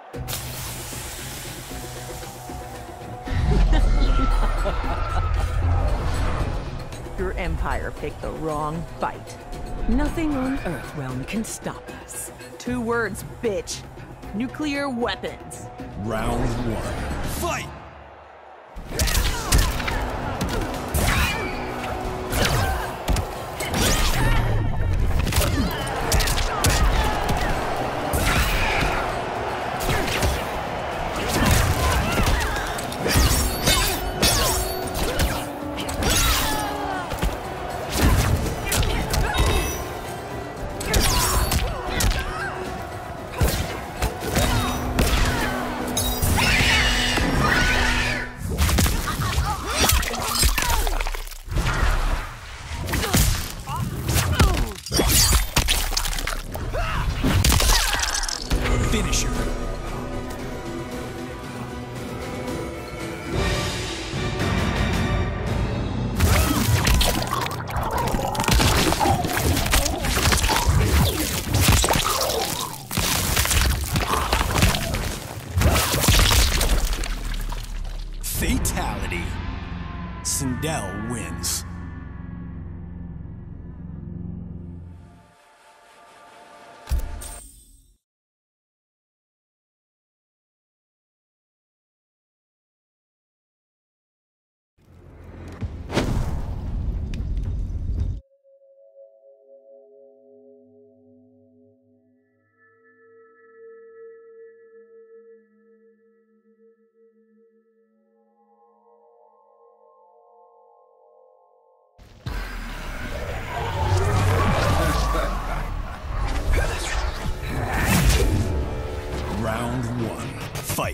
Your empire picked the wrong fight. Nothing on Earthrealm can stop us. 2 words, bitch. Nuclear weapons. Round 1. Fight! Finisher. Fatality. Sindel wins. Round 1. Fight.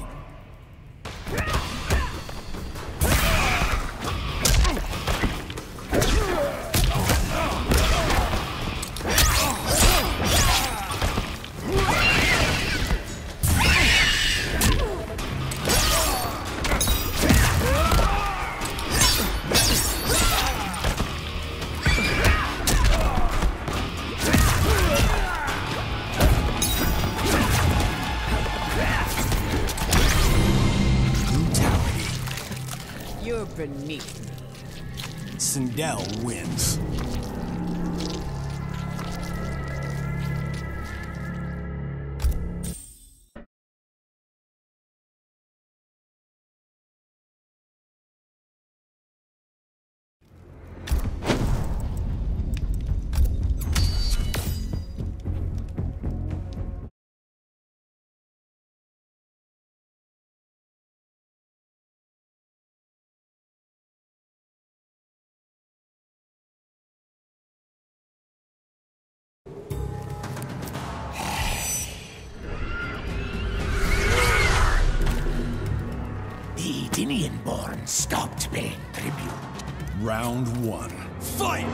You're beneath me. Sindel wins. The Edenian-born stopped paying tribute. Round 1. Fight!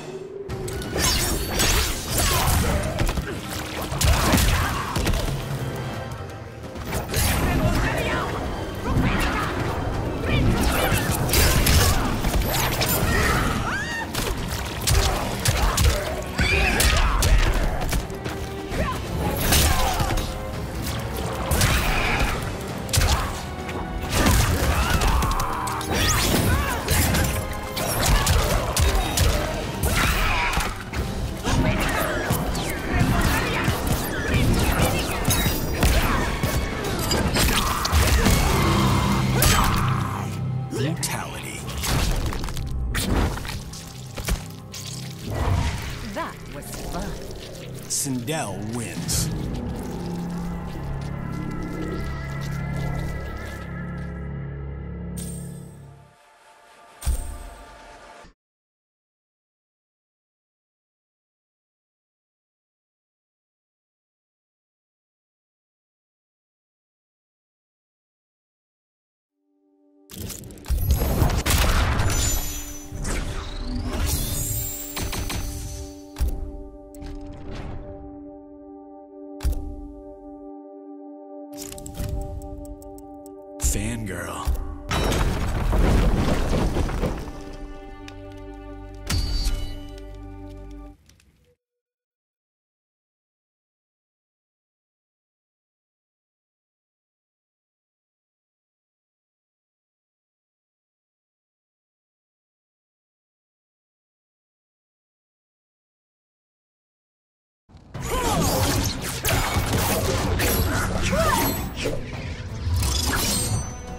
Brutality. That was fun. Sindel wins. Fangirl.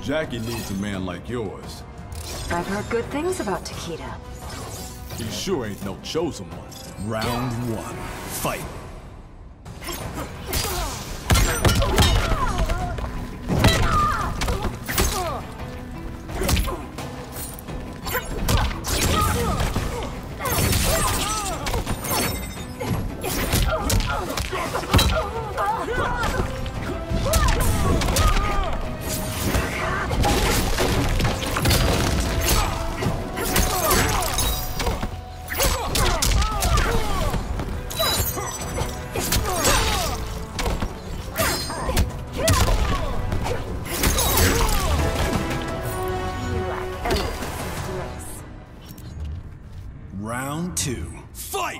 Jackie needs a man like yours. I've heard good things about Takeda. He sure ain't no chosen one. Round 1. Fight. Round 2. Fight!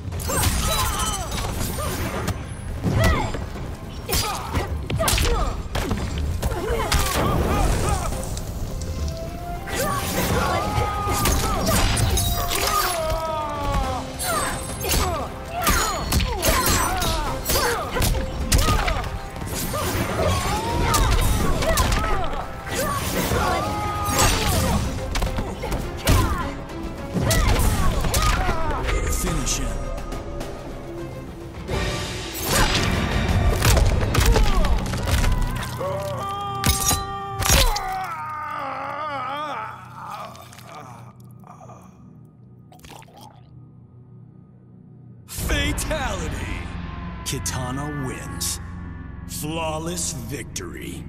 Finish him. Fatality! Kitana wins. Flawless victory.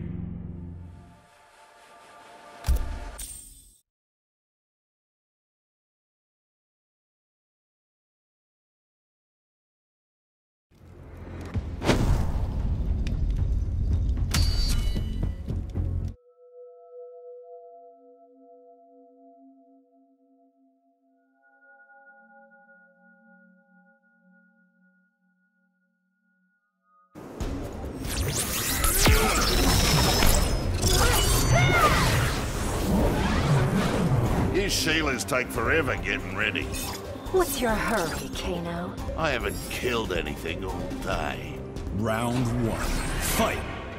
These Sheilas take forever getting ready. What's your hurry, Kano? I haven't killed anything all day. Round 1. Fight!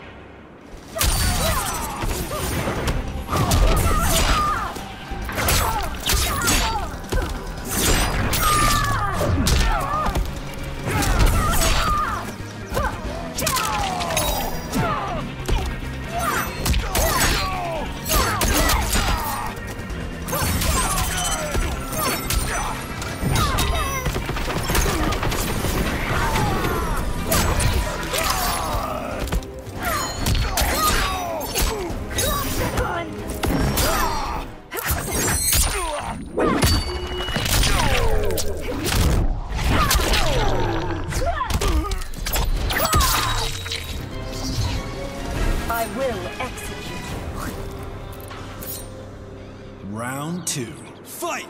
I will execute you. Round 2. Fight!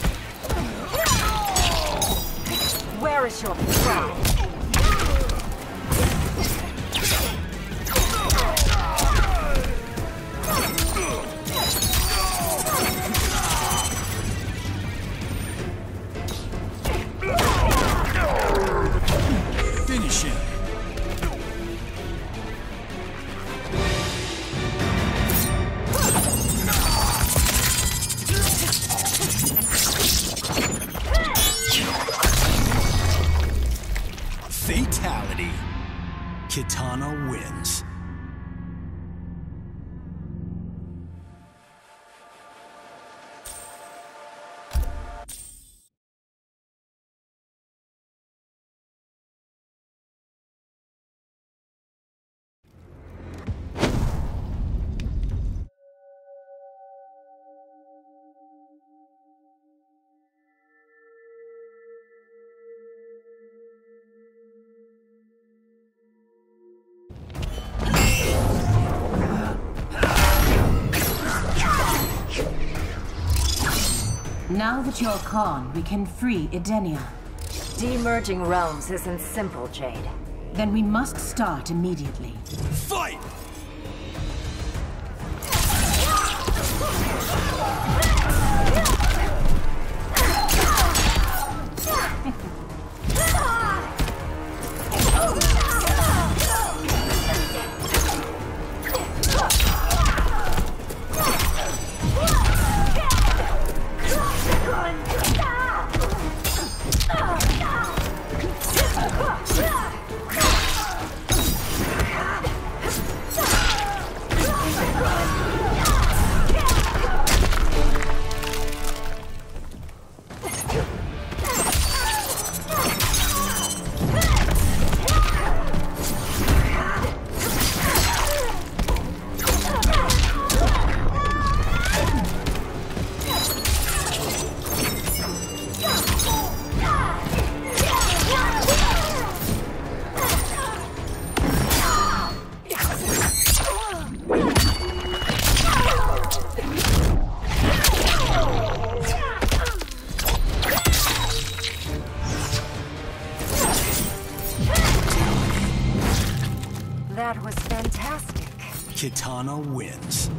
Where is your pride? Now that you're Khan, we can free Edenia. Demerging realms isn't simple, Jade. Then we must start immediately. Fight! That was fantastic. Kitana wins.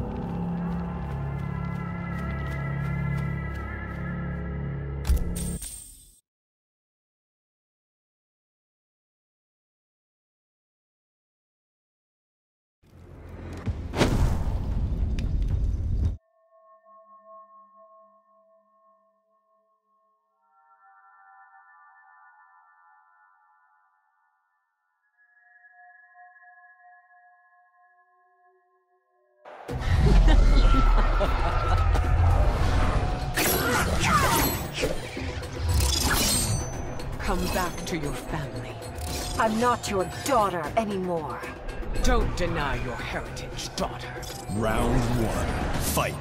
Come back to your family. I'm not your daughter anymore. Don't deny your heritage, daughter. Round 1. Fight!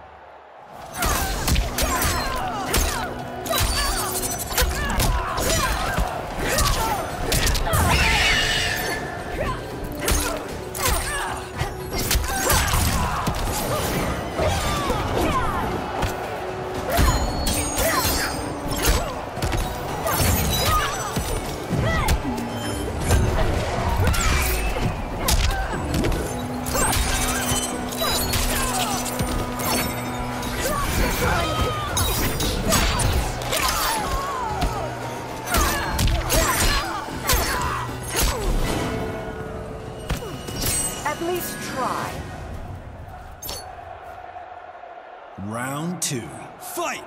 At least try. Round 2. Fight!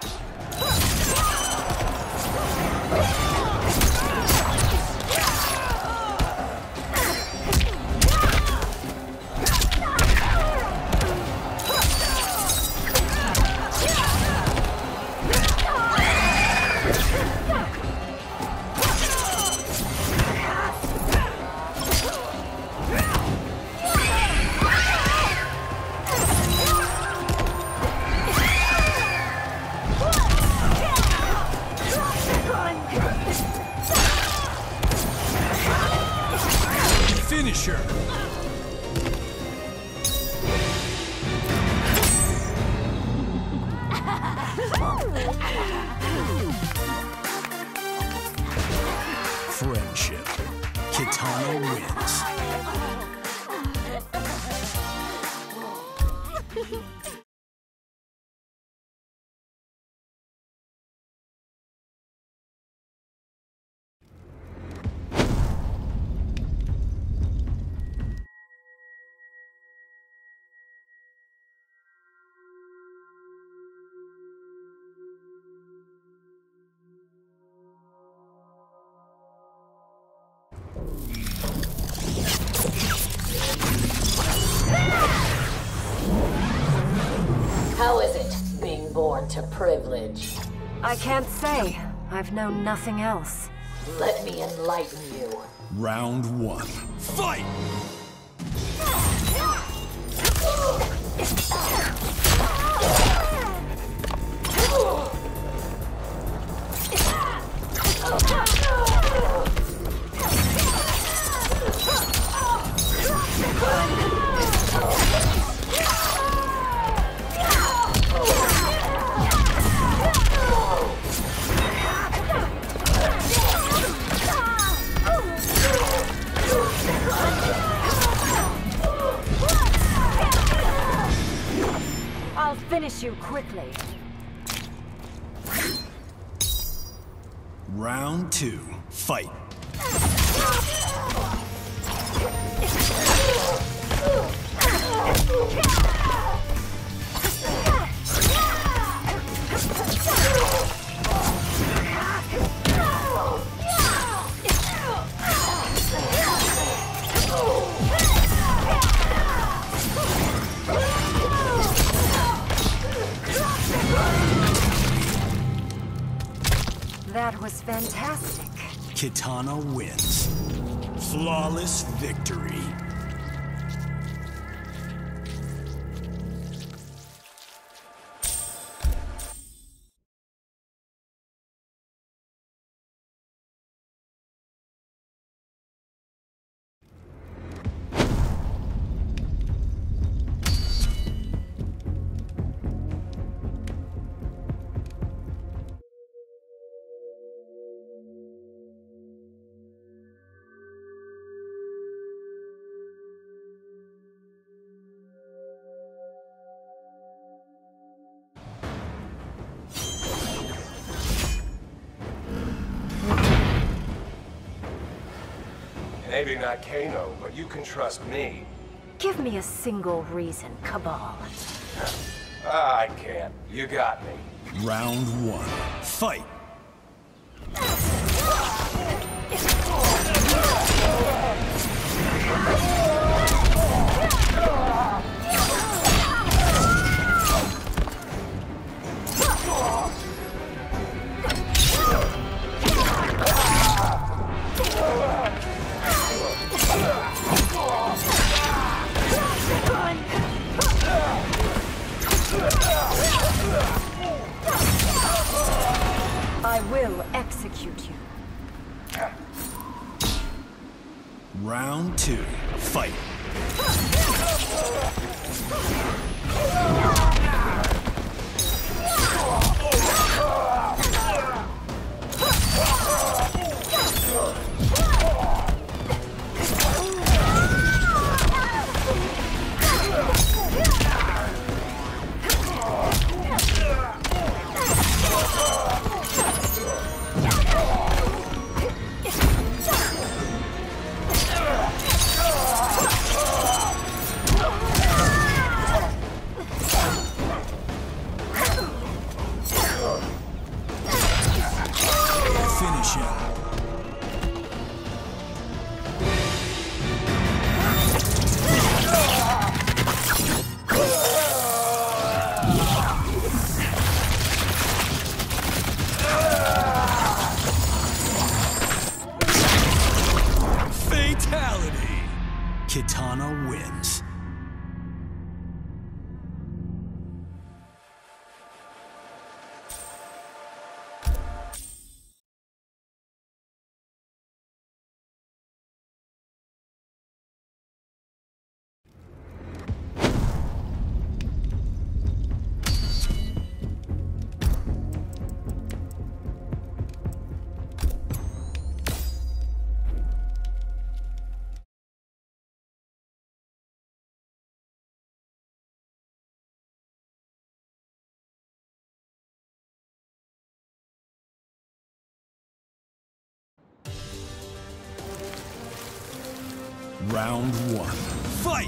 Finisher! Friendship. Kitana wins. How is it, being born to privilege? I can't say. I've known nothing else. Let me enlighten you. Round 1. Fight! I'll finish you quickly. Round 2. Fight. That was fantastic. Kitana wins. Flawless victory. Maybe not Kano, but you can trust me. Give me a single reason, Cabal. I can't. You got me. Round 1. Fight. I will execute you. Round 2. Fight. Finish him. Fatality. Kitana wins. Round 1. Fight!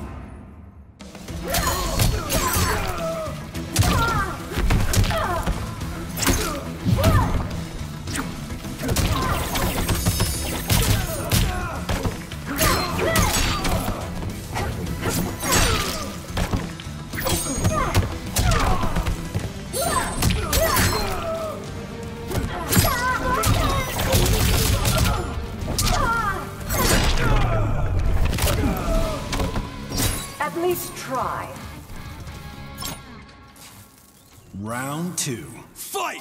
At least try. Round 2. Fight!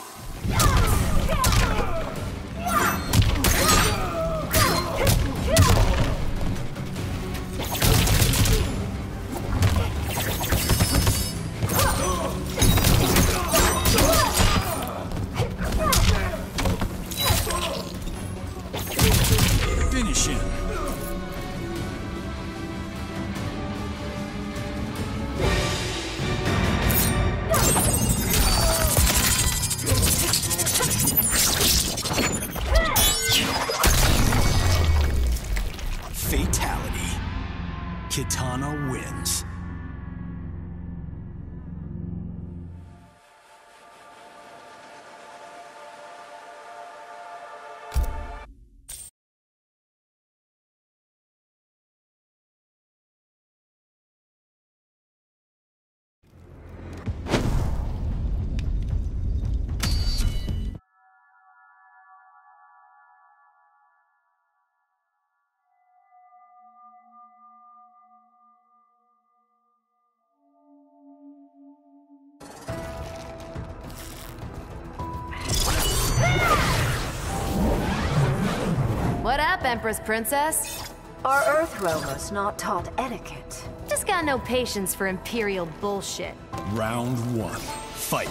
Finish him. Fatality. Kitana wins. What up, Empress Princess? Are Earth roamers not taught etiquette? Just got no patience for Imperial bullshit. Round 1. Fight.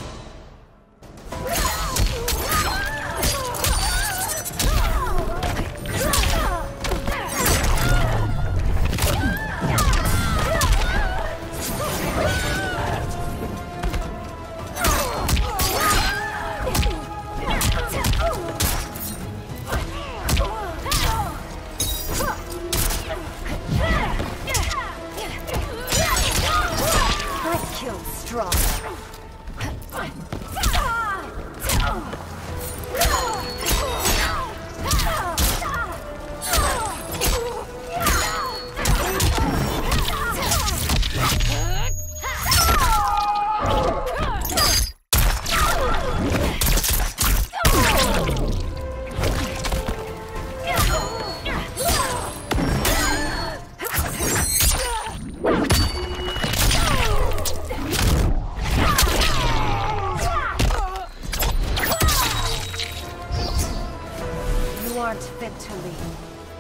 Fit to lead.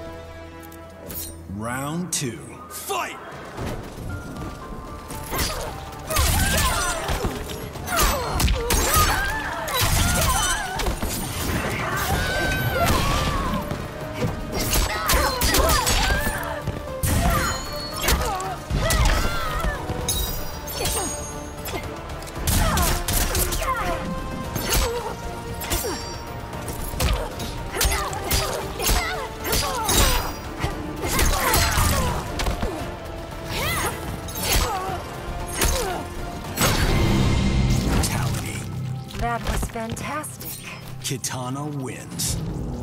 Round 2. Fight! That was fantastic. Kitana wins.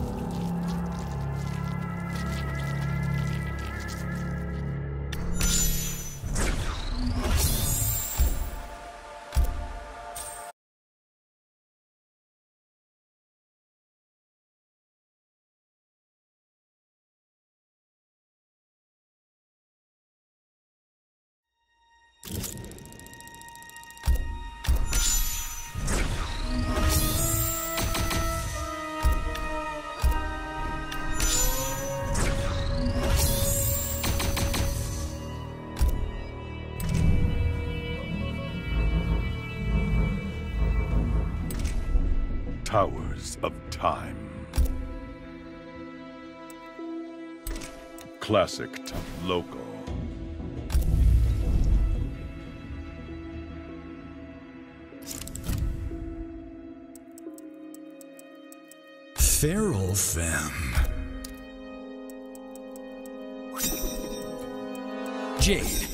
Towers of Time. Classic to local. Feral Femme. Jade.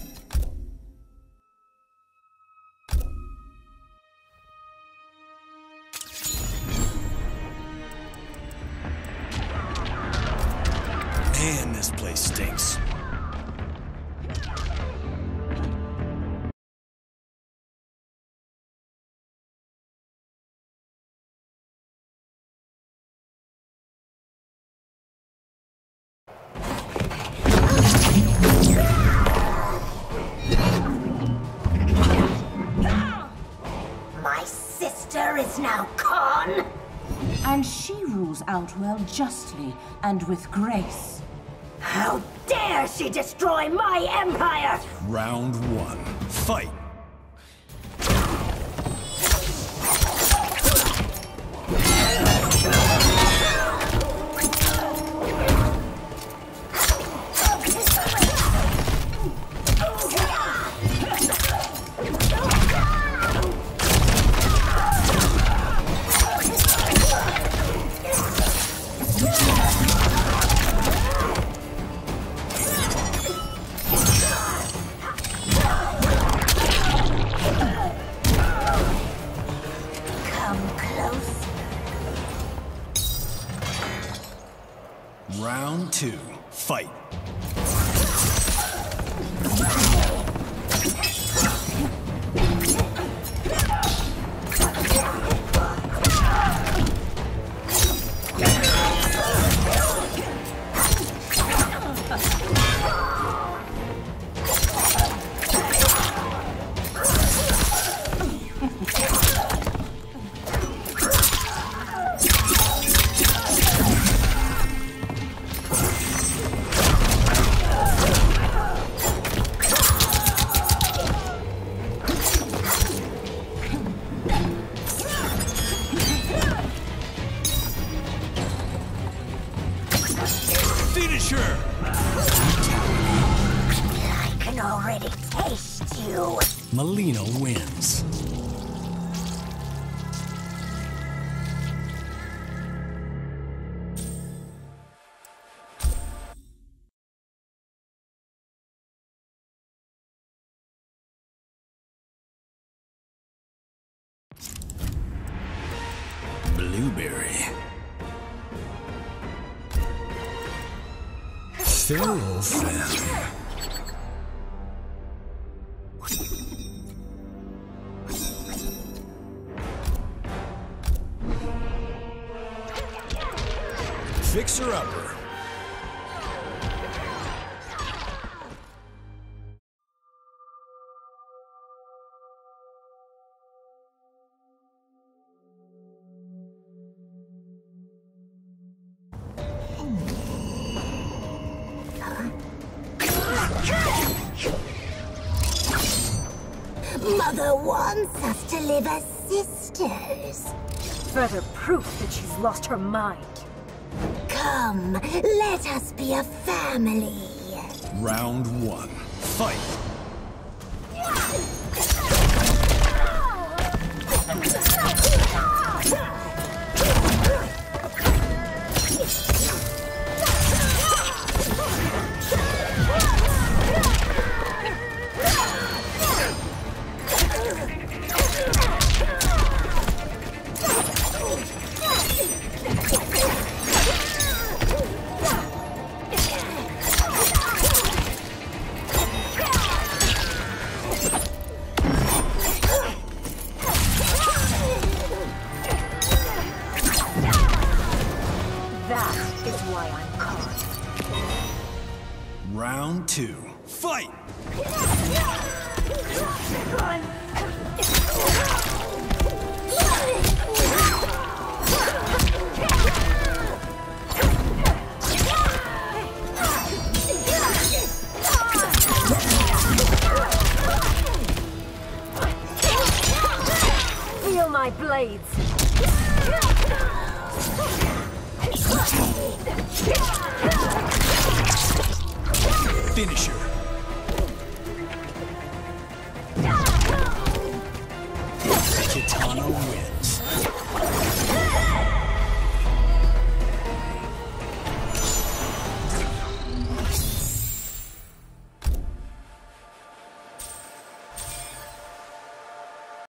Man, this place stinks. My sister is now Khan? And she rules Outwell justly and with grace. How dare she destroy my empire! Round 1. Fight! 2, fight. Finisher! I can already taste you. Mileena wins. Blueberry. Ferrofen. Fixer-upper. Mother wants us to live as sisters. Further proof that she's lost her mind. Come, let us be a family. Round 1, fight. That is why I'm caught. Round 2, fight! Feel my blades. Finisher. Kitana wins.